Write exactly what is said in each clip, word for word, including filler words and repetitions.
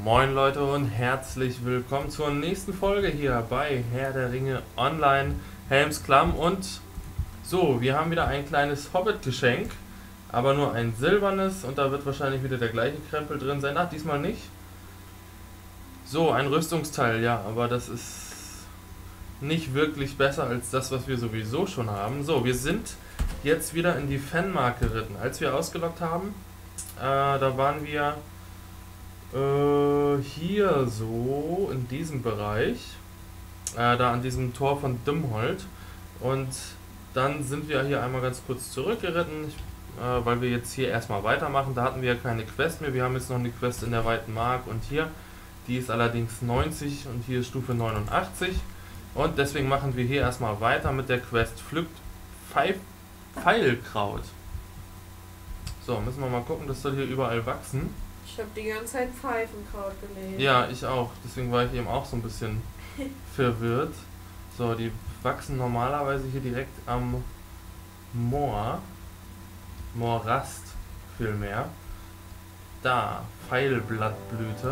Moin Leute und herzlich willkommen zur nächsten Folge hier bei Herr der Ringe Online, Helms Klamm. Und so, wir haben wieder ein kleines Hobbit-Geschenk, aber nur ein silbernes, und da wird wahrscheinlich wieder der gleiche Krempel drin sein. Ach, diesmal nicht. So, ein Rüstungsteil, ja, aber das ist nicht wirklich besser als das, was wir sowieso schon haben. So, wir sind jetzt wieder in die Fenmark geritten. Als wir ausgelockt haben, äh, da waren wir äh, hier so in diesem Bereich, äh, da an diesem Tor von Dimholt, und dann sind wir hier einmal ganz kurz zurückgeritten, äh, weil wir jetzt hier erstmal weitermachen. Da hatten wir ja keine Quest mehr, wir haben jetzt noch eine Quest in der Weiten Mark, und hier, die ist allerdings neunzig und hier ist Stufe neunundachtzig, und deswegen machen wir hier erstmal weiter mit der Quest Pflückt Pfeif Pfeilkraut. So, müssen wir mal gucken, das soll hier überall wachsen. Ich habe die ganze Zeit Pfeifenkraut gelesen. Ja, ich auch. Deswegen war ich eben auch so ein bisschen verwirrt. So, die wachsen normalerweise hier direkt am Moor. Moorrast vielmehr. Da, Pfeilblattblüte.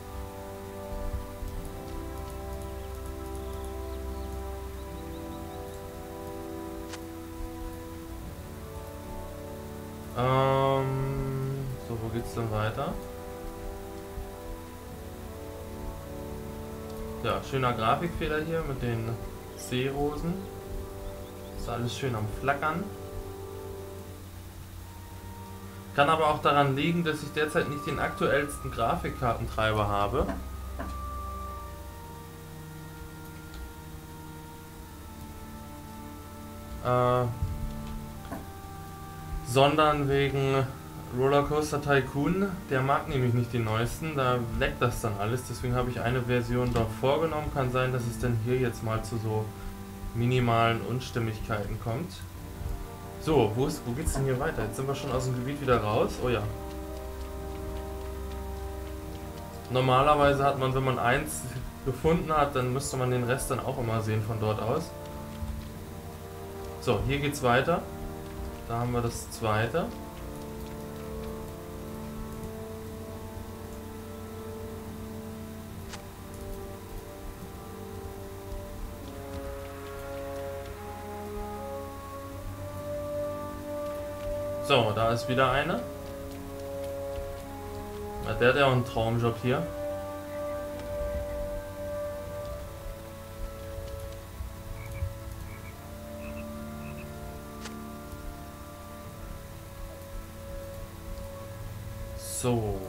Ähm, so, wo geht's denn weiter? Ja, schöner Grafikfehler hier mit den Seerosen. Ist alles schön am Flackern. Kann aber auch daran liegen, dass ich derzeit nicht den aktuellsten Grafikkartentreiber habe. Äh, sondern wegen Rollercoaster Tycoon, der mag nämlich nicht die neuesten, da leckt das dann alles, deswegen habe ich eine Version doch vorgenommen. Kann sein, dass es dann hier jetzt mal zu so minimalen Unstimmigkeiten kommt. So, wo, ist, wo geht's denn hier weiter? Jetzt sind wir schon aus dem Gebiet wieder raus. Oh ja. Normalerweise hat man, wenn man eins gefunden hat, dann müsste man den Rest dann auch immer sehen von dort aus. So, hier geht's weiter. Da haben wir das zweite. So, da ist wieder eine. Ja, der hat ja auch einen Traumjob hier. So.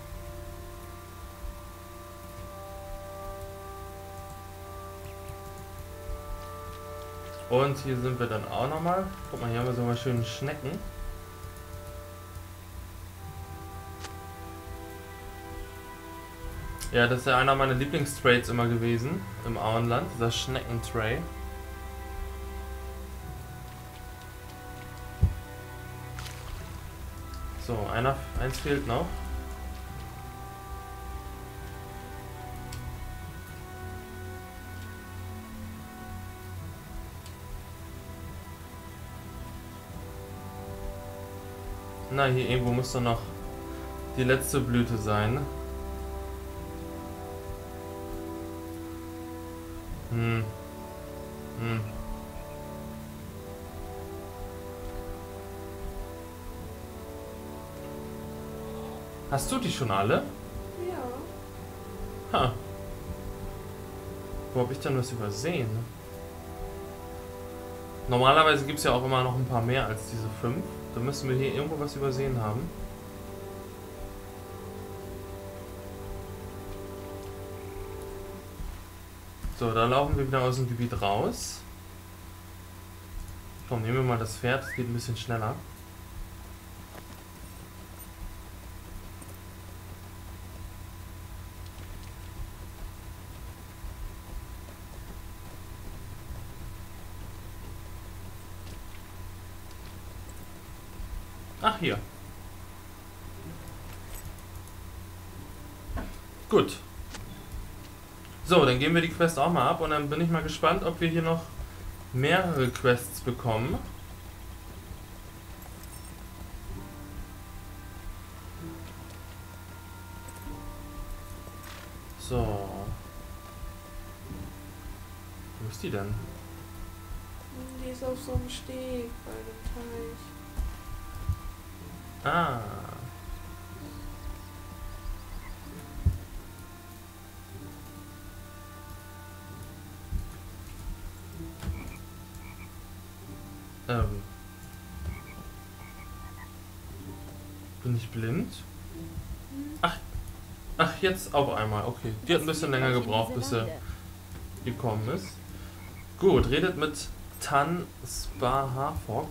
Und hier sind wir dann auch nochmal. Guck mal, hier haben wir so mal schöne Schnecken. Ja, das ist ja einer meiner Lieblingstrades immer gewesen im Auenland, dieser Schneckentray. So, einer, eins fehlt noch. Na, hier irgendwo muss doch noch die letzte Blüte sein. Hm. Hm. Hast du die schon alle? Ja. Ha. Wo habe ich denn was übersehen? Normalerweise gibt es ja auch immer noch ein paar mehr als diese fünf. Da müssen wir hier irgendwo was übersehen haben. So, da laufen wir wieder aus dem Gebiet raus. Komm, nehmen wir mal das Pferd, das geht ein bisschen schneller. Ach, hier. Gut. So, dann geben wir die Quest auch mal ab, und dann bin ich mal gespannt, ob wir hier noch mehrere Quests bekommen. So. Wo ist die denn? Die ist auf so einem Steg bei dem Teich. Ah. Ähm. Bin ich blind? Ach, ach, jetzt auf einmal. Okay. Die hat ein bisschen länger gebraucht, bis sie gekommen ist. Gut, redet mit Tan Sparhafok.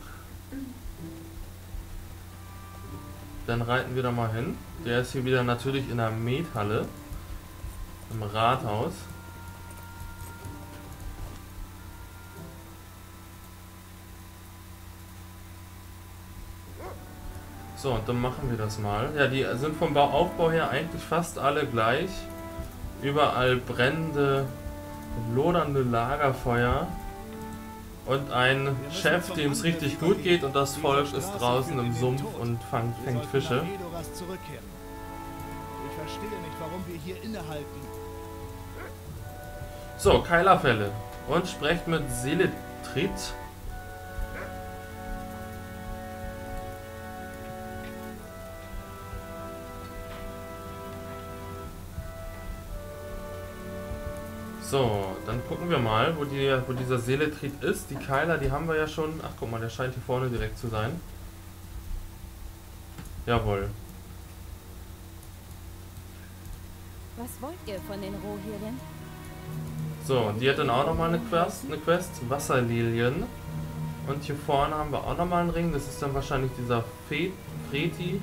Dann reiten wir da mal hin. Der ist hier wieder natürlich in der Methalle. Im Rathaus. So, und dann machen wir das mal. Ja, die sind vom Bauaufbau her eigentlich fast alle gleich. Überall brennende, lodernde Lagerfeuer. Und ein Chef, dem es richtig gut geht, und das Volk ist draußen im Sumpf und fang, fängt Fische. Ich verstehe nicht, warum wir hier innehalten. So, Keilerfälle. Und sprecht mit Seletrit. So, dann gucken wir mal, wo, die, wo dieser Seletrit ist. Die Keiler, die haben wir ja schon. Ach, guck mal, der scheint hier vorne direkt zu sein. Jawohl. Was wollt ihr von den Rohirren? So, und die hat dann auch nochmal eine Quest, eine Quest, Wasserlilien. Und hier vorne haben wir auch nochmal einen Ring. Das ist dann wahrscheinlich dieser Fe Freti.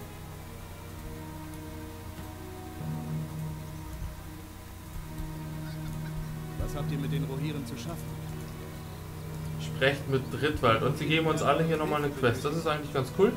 Was habt ihr mit den Rohirren zu schaffen? Sprecht mit Drittwald. Und sie geben uns alle hier nochmal eine Quest. Das ist eigentlich ganz cool.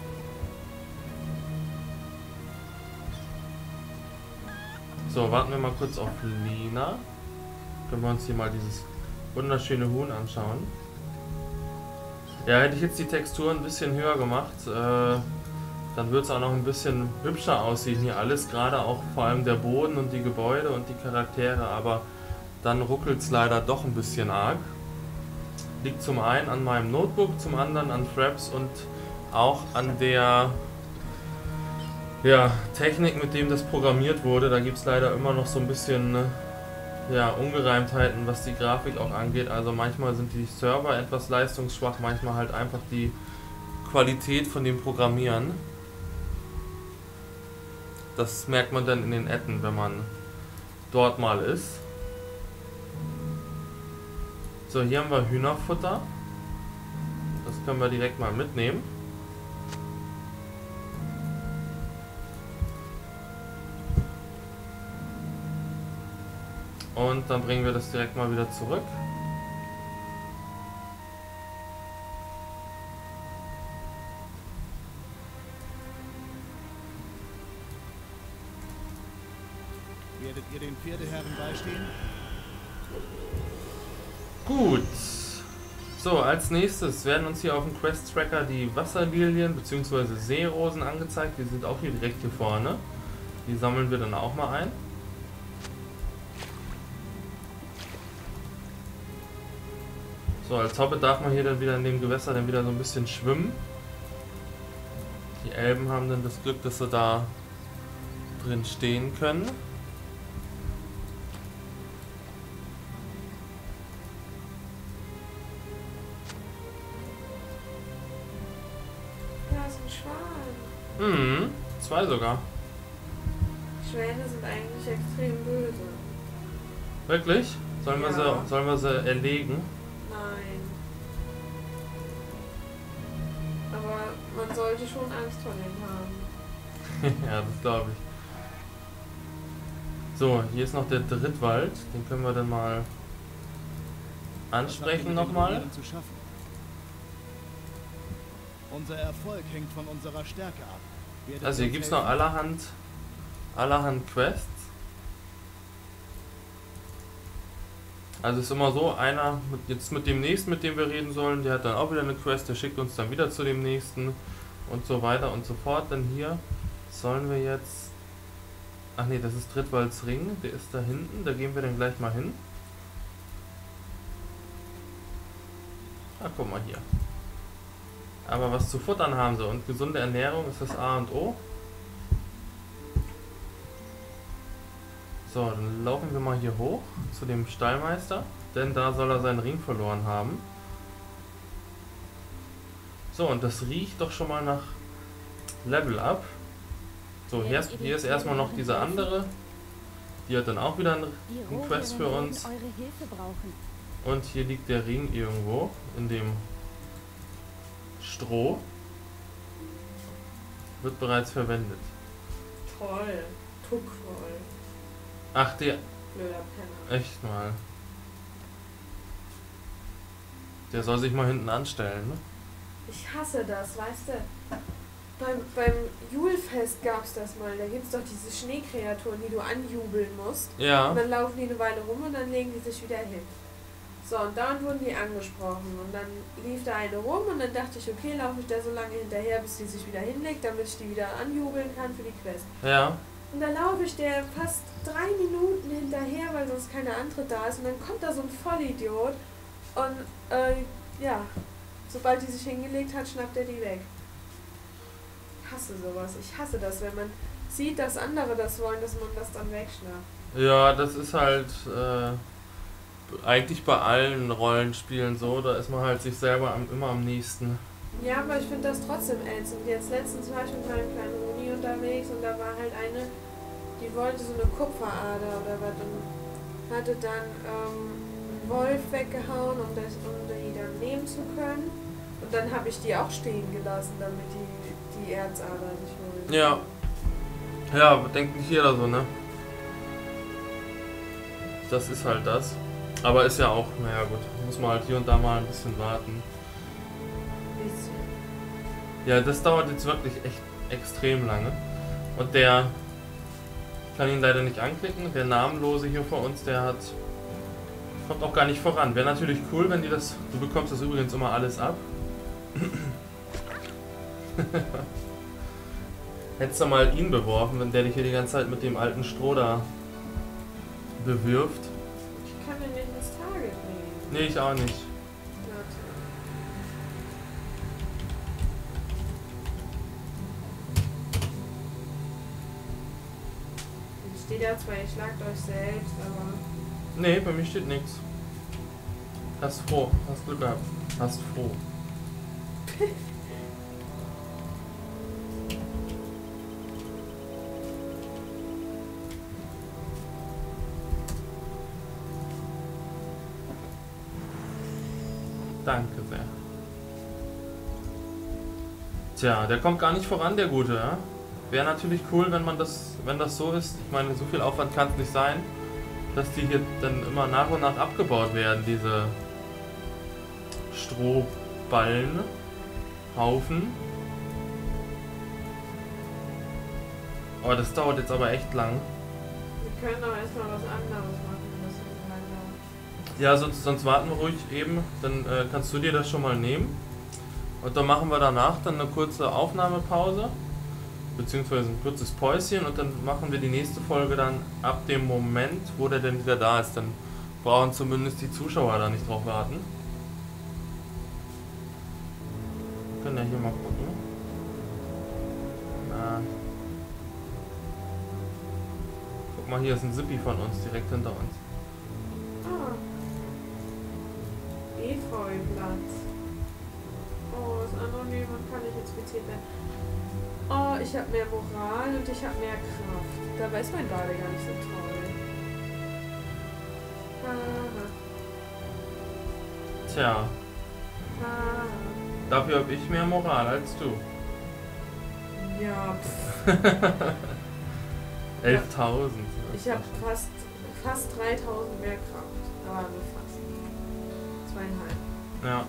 So, warten wir mal kurz auf Lena. Können wir uns hier mal dieses wunderschöne Huhn anschauen. Ja, hätte ich jetzt die Textur ein bisschen höher gemacht, äh, dann würde es auch noch ein bisschen hübscher aussehen hier alles. Gerade auch vor allem der Boden und die Gebäude und die Charaktere, aber dann ruckelt es leider doch ein bisschen arg. Liegt zum einen an meinem Notebook, zum anderen an Fraps und auch an der ja, Technik, mit dem das programmiert wurde. Da gibt es leider immer noch so ein bisschen ja, Ungereimtheiten, was die Grafik auch angeht. Also manchmal sind die Server etwas leistungsschwach, manchmal halt einfach die Qualität von dem Programmieren. Das merkt man dann in den Adden, wenn man dort mal ist. So, hier haben wir Hühnerfutter. Das können wir direkt mal mitnehmen. Und dann bringen wir das direkt mal wieder zurück. Werdet ihr den Pferdeherren beistehen? Gut. So, als nächstes werden uns hier auf dem Quest-Tracker die Wasserlilien bzw. Seerosen angezeigt. Die sind auch hier direkt hier vorne. Die sammeln wir dann auch mal ein. So, als Hobbit darf man hier dann wieder in dem Gewässer dann wieder so ein bisschen schwimmen. Die Elben haben dann das Glück, dass sie da drin stehen können. Da ist ein Schwan. Mhm, zwei sogar. Schwäne sind eigentlich extrem böse. Wirklich? Sollen wir, Ja. sie, sollen wir sie erlegen? Nein. Aber man sollte schon Angst vor denen haben. Ja, das glaube ich. So, hier ist noch der Drittwald. Den können wir dann mal ansprechen nochmal. Unser Erfolg hängt von unserer Stärke ab. Werdet Also hier ihr gibt es uns noch helfen? allerhand, allerhand Quests. Also ist immer so, einer mit, jetzt mit dem nächsten, mit dem wir reden sollen, der hat dann auch wieder eine Quest, der schickt uns dann wieder zu dem nächsten und so weiter und so fort. Dann hier sollen wir jetzt Ach nee, das ist Drittwalds Ring, der ist da hinten, da gehen wir dann gleich mal hin. Ah, guck mal hier. Aber was zu futtern haben sie und gesunde Ernährung ist das A und O. So, dann laufen wir mal hier hoch zu dem Stallmeister, denn da soll er seinen Ring verloren haben. So, und das riecht doch schon mal nach Level Up. So, hier ist, hier ist erstmal noch diese andere. Die hat dann auch wieder einen, einen Quest für uns. Und hier liegt der Ring irgendwo in dem Stroh. Wird bereits verwendet. Toll. Tuckvoll. Ach, der. Blöder Penner. Echt mal. Der soll sich mal hinten anstellen, ne? Ich hasse das, weißt du? Beim, beim Julfest gab's das mal. Da gibt's doch diese Schneekreaturen, die du anjubeln musst. Ja. Und dann laufen die eine Weile rum und dann legen die sich wieder hin. So, und dann wurden die angesprochen. Und dann lief da eine rum und dann dachte ich, okay, laufe ich da so lange hinterher, bis die sich wieder hinlegt, damit ich die wieder anjubeln kann für die Quest. Ja. Und dann laufe ich der fast drei Minuten hinterher, weil sonst keine andere da ist. Und dann kommt da so ein Vollidiot und äh, ja, sobald die sich hingelegt hat, schnappt er die weg. Ich hasse sowas. Ich hasse das, wenn man sieht, dass andere das wollen, dass man das dann wegschnappt. Ja, das ist halt äh, eigentlich bei allen Rollenspielen so. Da ist man halt sich selber am, immer am nächsten. Ja, aber ich finde das trotzdem ätzend. Jetzt letztens war ich mit meinem kleinen Uni unterwegs und da war halt eine, die wollte so eine Kupferader oder was und hatte dann ähm, einen Wolf weggehauen, um, das, um die dann nehmen zu können. Und dann habe ich die auch stehen gelassen, damit die die Erzader nicht holen. Ja. Ja, denkt nicht jeder so, ne? Das ist halt das. Aber ist ja auch, naja gut, muss man halt hier und da mal ein bisschen warten. Bisschen. Ja, das dauert jetzt wirklich echt extrem lange. Und der, ich kann ihn leider nicht anklicken, der Namenlose hier vor uns, der hat, kommt auch gar nicht voran. Wäre natürlich cool, wenn die das, du bekommst das übrigens immer alles ab. Hättest du mal ihn beworfen, wenn der dich hier die ganze Zeit mit dem alten Stroh da bewirft. Ich kann den nicht ins Target nehmen. Nee, ich auch nicht. Steht ja zwar, ihr schlagt euch selbst, aber... Nee, bei mir steht nichts. Hast froh, hast Glück gehabt. Hast froh. Danke sehr. Tja, der kommt gar nicht voran, der Gute, ja? Wäre natürlich cool, wenn man das, wenn das so ist. Ich meine, so viel Aufwand kann es nicht sein, dass die hier dann immer nach und nach abgebaut werden, diese Strohballen, Haufen. Oh, das dauert jetzt aber echt lang. Wir können aber erstmal was anderes machen, das ist weiter. Ja, sonst, sonst warten wir ruhig eben, dann äh, kannst du dir das schon mal nehmen. Und dann machen wir danach dann eine kurze Aufnahmepause, beziehungsweise ein kurzes Päuschen und dann machen wir die nächste Folge dann ab dem Moment, wo der denn wieder da ist. Dann brauchen zumindest die Zuschauer da nicht drauf warten. Wir können ja hier mal gucken. Na. Guck mal, hier ist ein Sippi von uns, direkt hinter uns. Ah. Efeublatt. Oh, das andere Leben kann ich inspiziert werden. Oh, ich habe mehr Moral und ich habe mehr Kraft. Dabei ist mein Bade gar nicht so toll. Haha. Tja, Haha. dafür habe ich mehr Moral als du. Ja, pff. elftausend. Ich habe fast, fast dreitausend mehr Kraft. Aber nur fast. Zweieinhalb. Ja.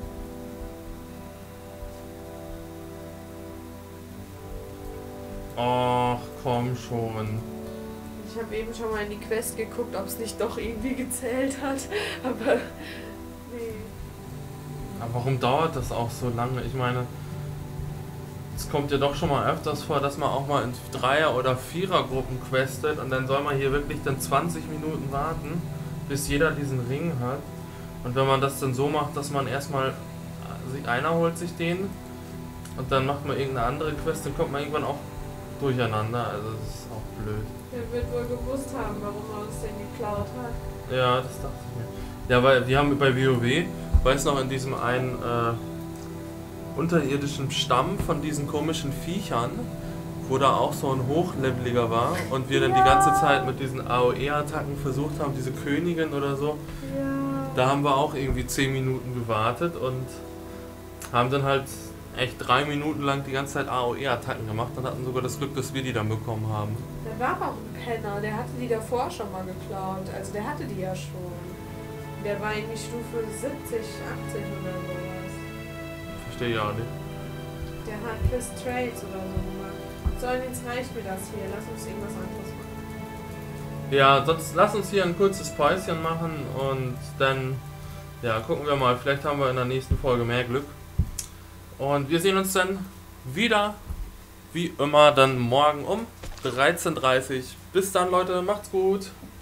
Ach, komm schon. Ich habe eben schon mal in die Quest geguckt, ob es nicht doch irgendwie gezählt hat. Aber nee. Aber warum dauert das auch so lange? Ich meine, es kommt ja doch schon mal öfters vor, dass man auch mal in Dreier- oder Vierergruppen questet und dann soll man hier wirklich dann zwanzig Minuten warten, bis jeder diesen Ring hat. Und wenn man das dann so macht, dass man erstmal, sich einer holt sich den und dann macht man irgendeine andere Quest, dann kommt man irgendwann auch durcheinander, also das ist auch blöd. Der wird wohl gewusst haben, warum er uns den geklaut hat. Ja, das dachte ich mir. Ja, weil wir haben bei WoW, weiß noch, in diesem einen äh, unterirdischen Stamm von diesen komischen Viechern, wo da auch so ein Hochleveliger war und wir dann die ganze Zeit mit diesen A O E-Attacken versucht haben, diese Königin oder so, Ja. da haben wir auch irgendwie zehn Minuten gewartet und haben dann halt echt drei Minuten lang die ganze Zeit A O E-Attacken gemacht und hatten sogar das Glück, dass wir die dann bekommen haben. Der war auch ein Penner, der hatte die davor schon mal geklaut. Also der hatte die ja schon. Der war irgendwie Stufe siebzig, achtzig oder sowas. Verstehe ich auch nicht. Der hat Chris Trades oder so gemacht. So, und jetzt reicht mir das hier. Lass uns irgendwas anderes machen. Ja, sonst lass uns hier ein kurzes Päuschen machen und dann ja, gucken wir mal. Vielleicht haben wir in der nächsten Folge mehr Glück. Und wir sehen uns dann wieder, wie immer, dann morgen um dreizehn Uhr dreißig. Bis dann, Leute. Macht's gut.